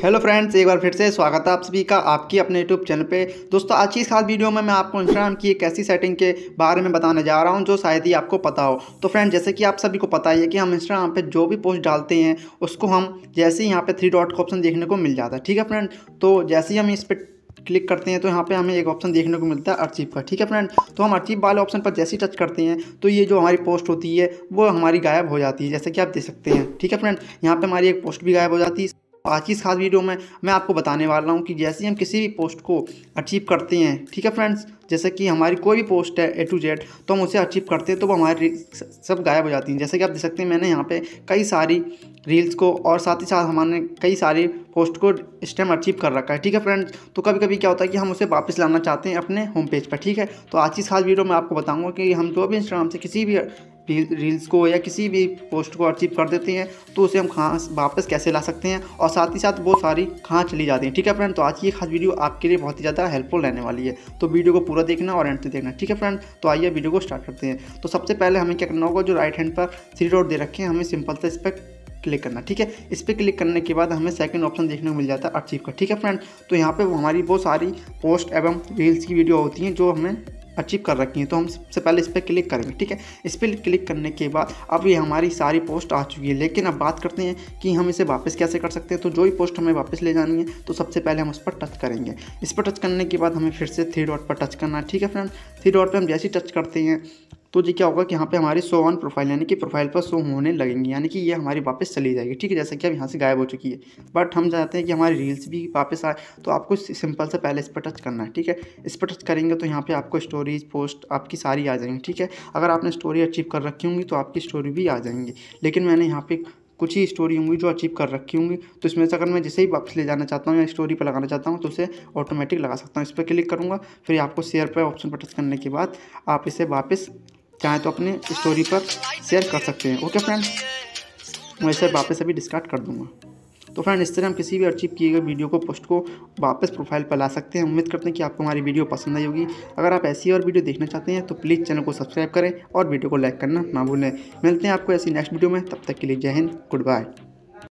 Hello friends, एक बार फिर से स्वागत है आप सभी का आपकी अपने यूट्यूब चैनल पे। दोस्तों, आज की इस खास वीडियो में मैं आपको इंस्टाग्राम की एक ऐसी सेटिंग के बारे में बताने जा रहा हूं जो शायद ही आपको पता हो। तो फ्रेंड, जैसे कि आप सभी को पता ही है कि हम इंस्टाग्राम पे जो भी पोस्ट डालते हैं उसको हम जैसे ही यहाँ पे 3 डॉट का ऑप्शन देखने को मिल जाता है। ठीक है फ्रेंड, तो जैसे ही हम इस पर क्लिक करते हैं तो यहाँ पे हमें एक ऑप्शन देखने को मिलता है अर्चीव का। ठीक है फ्रेंड, तो हम अर्चीव वाले ऑप्शन पर जैसे ही टच करते हैं तो ये जो हमारी पोस्ट होती है वो हमारी गायब हो जाती है, जैसे कि आप देख सकते हैं। ठीक है फ्रेंड, यहाँ पे हमारी एक पोस्ट भी गायब हो जाती है। आज की इस खास वीडियो में मैं आपको बताने वाला हूँ कि जैसे ही हम किसी भी पोस्ट को अचीव करते हैं, ठीक है फ्रेंड्स, जैसे कि हमारी कोई भी पोस्ट है A to Z, तो हम उसे अचीव करते हैं तो वो हमारी सब गायब हो जाती हैं। जैसे कि आप देख सकते हैं, मैंने यहाँ पे कई सारी रील्स को और साथ ही साथ हमारे कई सारी पोस्ट को इस टाइम अचीव कर रखा है। ठीक है फ्रेंड्स, तो कभी कभी क्या होता है कि हम उसे वापस लाना चाहते हैं अपने होम पेज पर। ठीक है, तो आज की इस खास वीडियो में आपको बताऊँगा कि हम जो भी इंस्टाग्राम से किसी भी रील्स को या किसी भी पोस्ट को अचीव कर देते हैं तो उसे हम कहाँ वापस कैसे ला सकते हैं और साथ ही साथ वो सारी कहाँ चली जाती हैं। ठीक है फ्रेंड, तो आज की खास वीडियो आपके लिए बहुत ही ज़्यादा हेल्पफुल रहने वाली है, तो वीडियो को पूरा देखना और एंड तक देखना। ठीक है फ्रेंड, तो आइए वीडियो को स्टार्ट करते हैं। तो सबसे पहले हमें क्या करना होगा, जो राइट हैंड पर 3 डॉट दे रखे हैं हमें सिंपल से इस पर क्लिक करना। ठीक है, इस पर क्लिक करने के बाद हमें सेकंड ऑप्शन देखने को मिल जाता है अचीव का। ठीक है फ्रेंड, तो यहाँ पे हमारी बहुत सारी पोस्ट एवं रील्स की वीडियो होती हैं जो हमें अचीव कर रखी हैं, तो हम सबसे पहले इस पर क्लिक करेंगे। ठीक है, इस पर क्लिक करने के बाद अब ये हमारी सारी पोस्ट आ चुकी है, लेकिन अब बात करते हैं कि हम इसे वापस कैसे कर सकते हैं। तो जो भी पोस्ट हमें वापस ले जानी है तो सबसे पहले हम उस पर टच करेंगे। इस पर टच करने के बाद हमें फिर से 3 डॉट पर टच करना है। ठीक है फ्रेंड, 3 डॉट पर हम जैसे ही टच करते हैं तो जी क्या होगा कि यहाँ पे हमारी शो ऑन प्रोफाइल यानी कि प्रोफाइल पर शो होने लगेंगी, यानी कि ये हमारी वापस चली जाएगी। ठीक है, जैसे कि अब यहाँ से गायब हो चुकी है, बट हम चाहते हैं कि हमारी रील्स भी वापस आए, तो आपको सिंपल से पहले इस पर टच करना है। ठीक है, इस पर टच करेंगे तो यहाँ पे आपको स्टोरीज पोस्ट आपकी सारी आ जाएंगी। ठीक है, अगर आपने स्टोरी अचीव कर रखी होंगी तो आपकी स्टोरी भी आ जाएंगी, लेकिन मैंने यहाँ पे कुछ ही स्टोरी होंगी जो अचीव कर रखी होंगी, तो इसमें से अगर मैं जैसे ही वापस ले जाना चाहता हूँ या स्टोरी पर लगाना चाहता हूँ तो उसे ऑटोमेटिक लगा सकता हूँ। इस पर क्लिक करूँगा, फिर आपको शेयर पर ऑप्शन पर टच करने के बाद आप इसे वापस चाहे तो अपने स्टोरी पर शेयर कर सकते हैं। ओके फ्रेंड, मैं इसे वापस अभी डिस्कार्ड कर दूंगा। तो फ्रेंड, इस तरह हम किसी भी अचीव किए गए वीडियो को पोस्ट को वापस प्रोफाइल पर ला सकते हैं। उम्मीद करते हैं कि आपको हमारी वीडियो पसंद आई होगी। अगर आप ऐसी और वीडियो देखना चाहते हैं तो प्लीज़ चैनल को सब्सक्राइब करें और वीडियो को लाइक करना ना भूलें। मिलते हैं आपको ऐसी नेक्स्ट वीडियो में, तब तक के लिए जय हिंद, गुड बाय।